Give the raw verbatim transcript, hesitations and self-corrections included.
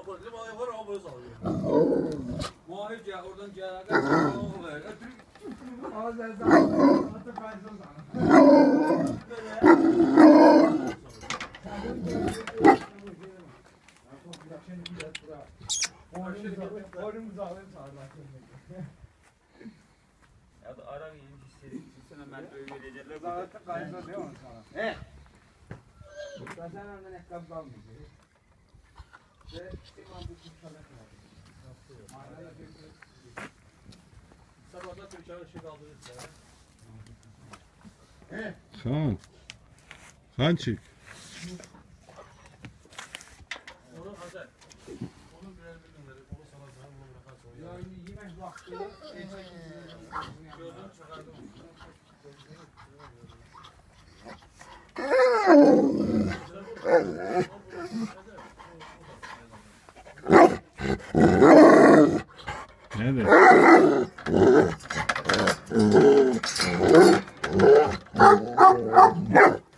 dedim ay var ama böyle sallıyor. Muayip ya oradan cihaz kaçıyor. Ağzı zaman atı kaysın sana. Oyunumuzu alayım sağdan. Ya da ara yeni hissedip sana metroyu verecekler. Zaten kaysın diyor mu sana? He. Zaten önden ekran kalmıyor. Ve imam bu kutsalak var. Mahallede bir Sabahda bir çay şey kaldırırsa. Kaan. Kaan çık. Onu hazır. Onu birer bir gönderir. Onu sana sana bunu bırakar sonra. yani yemek vakti Gördüm çıkardım. Nerede?